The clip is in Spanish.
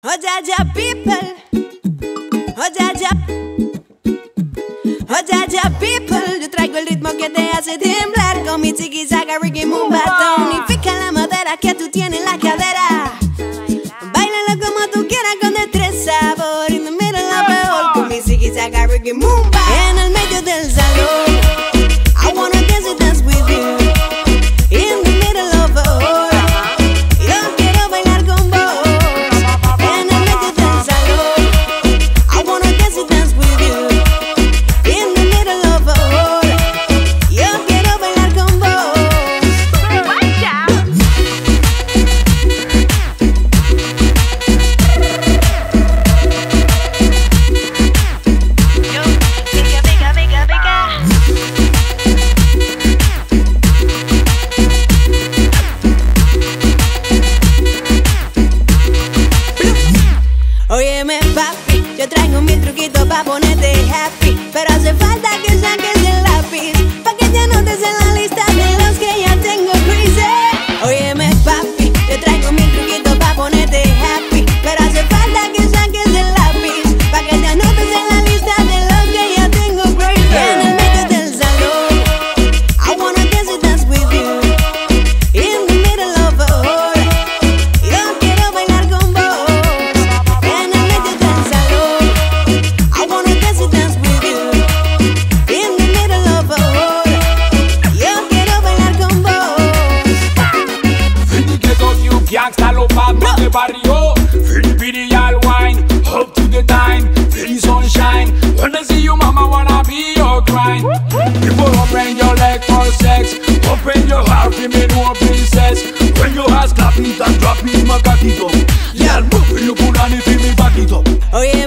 Oh ya ya people, oh ya ya, oh ya ya people. Yo traigo el ritmo que te hace temblar con mi chiquizaga, Ricky Mumba. Tonifica la madera que tú tienes en la cadera. Báilalo como tú quieras con destreza, por in the middle of it all. Con mi chiquizaga, Ricky Mumba. En el medio del salón, I wanna dance and dance with you. In the middle of it all, yo quiero bailar con vos. En el medio del salón, I wanna dance and dance with you. In the middle of it all, yo quiero bailar con vos. Óyeme papi, yo traigo mi truquito pa' ponerte happy, pero hace falta que saques el lápiz pa' que te anotes en la lista de los que ya tengo crazy. Óyeme papi, yo traigo mi truquito pa' ponerte happy, pero hace falta que saques el lápiz pa' que te anotes en la lista de los que ya tengo crazy. En el medio del salón, I wanna dance and dance with you. In the middle of it all, yo quiero bailar con vos. En el medio del salón, I wanna dance and dance with you. In the middle of it all, yo quiero bailar con vos. Fini get up, you gangsta lo bad man de barrio. Fini pity all wine, up to the time. Fini sunshine, when I see you mama wanna be your grind. People open your leg for sex, open your heart for me no princess. When you ask clap it and drop it my cock it up. Yeah, move you put on it for me back it up. Oye